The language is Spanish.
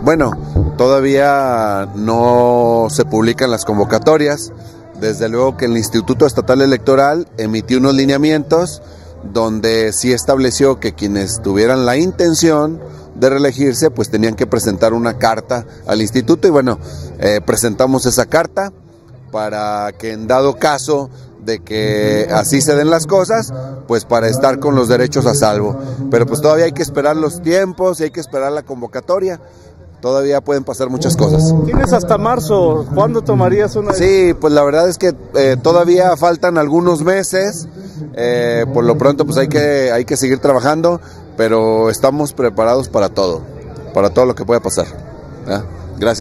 Bueno, todavía no se publican las convocatorias. Desde luego que el Instituto Estatal Electoral emitió unos lineamientos donde sí estableció que quienes tuvieran la intención de reelegirse pues tenían que presentar una carta al instituto y bueno, presentamos esa carta para que en dado caso de que así se den las cosas, pues para estar con los derechos a salvo. Pero pues todavía hay que esperar los tiempos y hay que esperar la convocatoria. Todavía pueden pasar muchas cosas. Tienes hasta marzo. ¿Cuándo tomarías una decisión? Sí, pues la verdad es que todavía faltan algunos meses. Por lo pronto pues hay que seguir trabajando, pero estamos preparados para todo lo que pueda pasar. ¿Eh?